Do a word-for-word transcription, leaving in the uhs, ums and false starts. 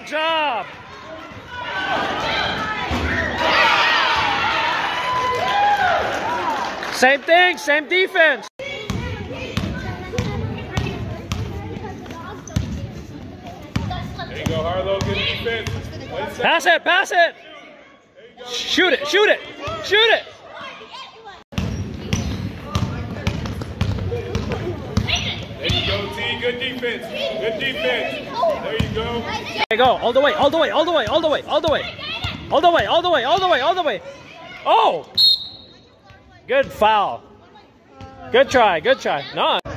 Good job. Same thing, same defense. There you go, Harlow. Good defense. Pass it, pass it. Shoot it, shoot it, shoot it. There you go, T. Good defense. Good defense. There you go. There you go. All the way, all the way, all the way, all the way, all the way. All the way, all the way, all the way, all the way. Oh! Good foul. Good try, good try. No.